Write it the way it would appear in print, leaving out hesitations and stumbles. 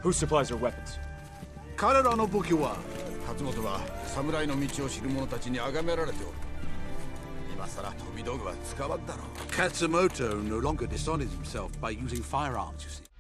Who supplies her weapons? 彼らの武器は勝本は侍の道を知る者たちに崇められておる。今さら飛び道具は使わんだろう。Katsumoto no longer dishonors himself by using firearms, you see.